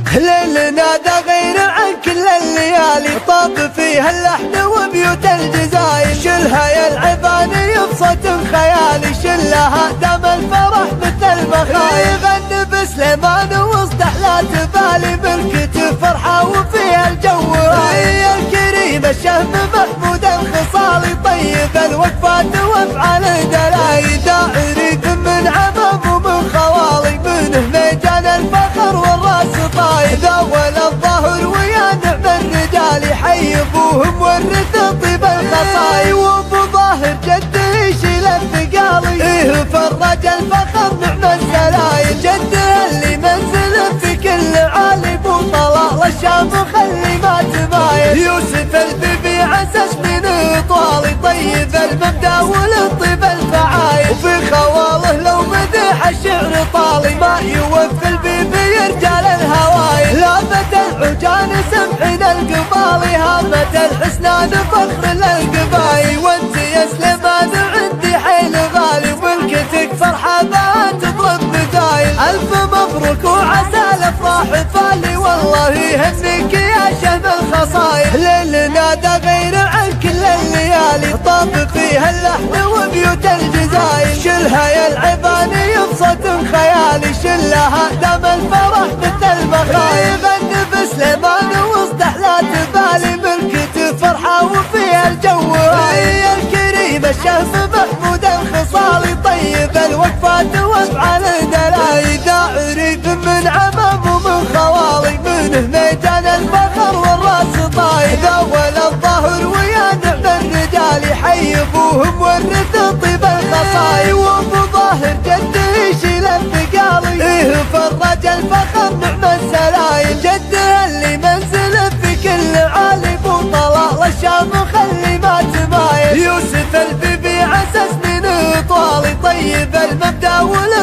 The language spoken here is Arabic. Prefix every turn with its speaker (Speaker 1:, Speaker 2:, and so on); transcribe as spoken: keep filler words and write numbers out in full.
Speaker 1: ليلنا ده غير عن كل الليالي، طاب فيها اللحن وبيوت الجزاير، شلها يا العباني بصوت خيالي، شلها دم الفرح مثل المخايل، يغني بسليمان وسط احلى تبالي، ملكة فرحة وفيها الجو رايق، الكريم الشهم محمود الخصالي، طيب الوقفات وافعال دلاي، داعري من عمام ومن خوالي، منه ميدان الفخر والراس طايب، ذول الظهر ويا نعم الرجال، يحيي ابوهم ورث طيب الخصاي، وابو ظاهر جده يشيل الثقالي، ايه فرج الفخر نعم السلايل، جده اللي منزل في كل عالي، بو طلال الشام خلي ما تمايل، يوسف البيبي عسى سنين طوالي، طيب المبدا ولطيب الفعايل، وفي خواله لو مدح الشعر طالي، ما يوفي البيبي رجال الهوايل، لامة العجان سمحين القبالي، هامة الحسنان فخر للقبايل، وانت يا سليمان عندي حيل غالي، وملكتك فرحة ما تضرب مثايل، الف مبروك وعسى الافراح فالي، والله يهنيك يا شهم الخصايل، ليلنا ده غير عن كل الليالي، طاب فيها اللحن وبيوت الجزاير، شلها يا العباني بصوت خيالي، شلها دم الفرح مثل المخايل، يغني بسليمان وسط احلى تبالي، ملكة فرحة وفيها الجو رايق، الكريم الشهم محمود الخصالي، طيب الوقفات وافعال دلاي، داعري من عمام ومن خوالي، منه ميدان الفخر والراس طايب، ذول الظهر ويا نعم الرجال، يحيي ابوهم ورث طيب الخصاي، وابو ظاهر جده يشيل الثقالي، ايه فرج الفخر نعم السلايل، جده اللي منزل في كل عالي، بو طلال الشام خلي ما تمايل، يوسف البيبي عسى سنين طوالي، طيب المبدا